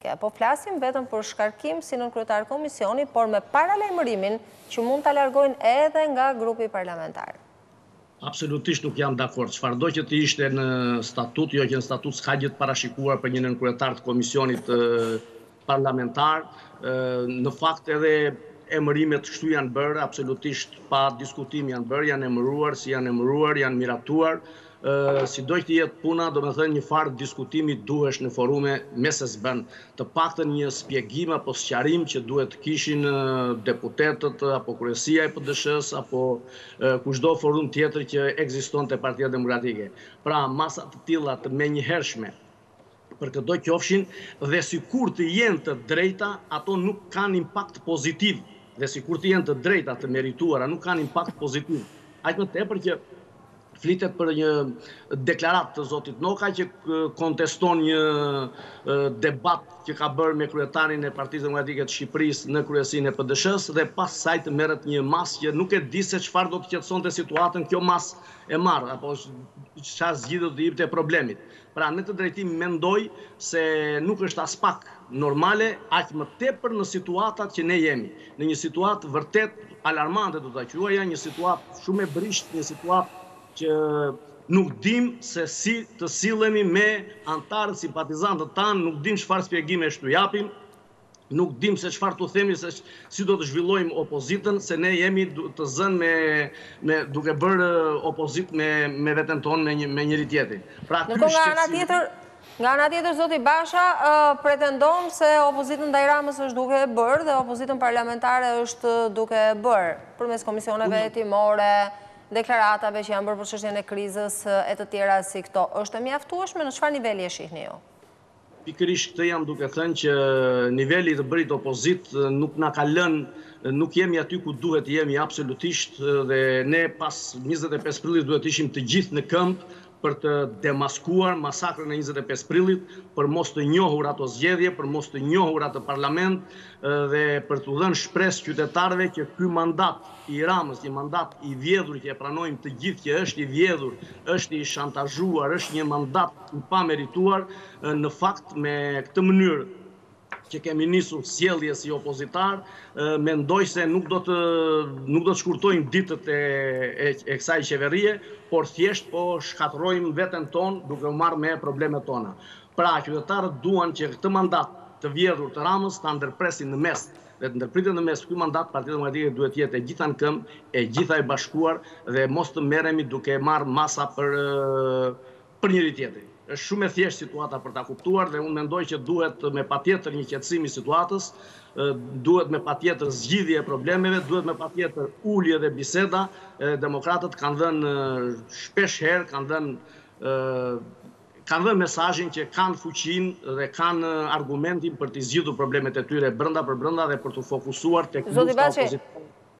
politike. Po flasim vetëm për shkarkim si nën kryetar komisioni, por me paralajmërimin që mund ta largojnë edhe nga grupi parlamentar. Absolutisht nuk jam dakord. Çfarëdo që të ishte në statut, jo që në statut s'ka gjë të parashikuar për një nënkryetar të komisionit parlamentar. Në fakt edhe emërimet kështu janë bërë, absolutisht pa diskutim janë bërë, janë emëruar, si janë emëruar, janë miratuar. Si do që jetë puna, do me thënë një farë diskutimi duhesh në forume me se s'bën, të paktën një spjegim apo sqarim që duhet të kishin deputetët apo kryesia e PD-s-s apo kushdo forum tjetër që ekziston te Partia Demokratike. Pra masa të tilla të menjëhershme për këdo qofshin dhe sikur të jenë të drejta, ato nuk kanë impakt pozitiv. Dhe sikur të jenë të drejta, të merituara, nuk kanë impakt pozitiv. Aq më tepër që flitet për një deklarat të zotit Noka që konteston një debat që ka bërë me kryetarin e Partisë Demokratike të Shqipërisë në kryesinë e PD-s dhe pas saj të merret një mas që nuk e di se çfarë do të qetësonte situatën kjo mas e marr apo çfarë zgjidhje do të jepte problemit. Pra në të drejtim mendoj se nuk është as pak normale, aq më tepër në situatat që ne jemi, në një situatë vërtet alarmante do ta quaja, një situatë shumë e brisht, një situatë që nuk dim se si të sillemi me antarët simpatizantët tanë, nuk dim çfarë shpjegime t'u japim, nuk dim se çfarë t'u themi, se si do të zhvillojmë opozitën, se ne jemi të zënë duke bërë opozitë me veten tonë me njëri tjetrin. Pra nga ana tjetër, zoti Basha pretendon se opozitën ndaj Ramës është duke e bërë dhe opozitën parlamentare është duke e bërë përmes komisioneve hetimore, deklaratave që janë bërë për çështjen e krizës e të tjera si këto. Është e mjaftueshme, në çfarë niveli e shihni ju? Pikërisht këtë jam duke thënë që niveli të bërit opozit nuk na ka lënë, nuk jemi aty ku duhet jemi absolutisht dhe ne pas 25 prillit duhet ishim të gjithë në këmbë për të demaskuar masakrën e 25 prillit, për mos të njohur ato zgjedhje, për mos të njohur atë parlament dhe për të dhënë shpresë qytetarëve që ky mandat i Ramës, një mandat i vjedhur që e pranojmë të gjithë që është i vjedhur, është i shantazhuar, është një mandat i pamerituar, në fakt me këtë mënyrë që kemi nisur sjellje si opozitar, mendoj se nuk do të shkurtojmë ditët e kësaj qeverie, por thjesht po shkatërrojmë veten tonë duke u marrë me problemet tona. Pra, qytetarët duan që këtë mandat të vjedhur të Ramës ta ndërpresin në mes. Dhe të ndërpritet në mes ky mandat, Partia Demokratike duhet jetë e gjitha në këmbë, e gjitha e bashkuar dhe mos të merremi duke marrë masa për njëri tjetrin. Është shumë e thjeshtë situata për ta kuptuar dhe unë mendoj që duhet me patjetër një qetësim i situatës, duhet me patjetër zgjidhje e problemeve, duhet me patjetër ulje dhe biseda. Demokratët kanë dhënë shpesh herë, kanë dhënë mesazhin që kanë fuqinë dhe kanë argumentin për të zgjidhur problemet e tyre brenda për brenda dhe për të fokusuar tek lufta opozitare.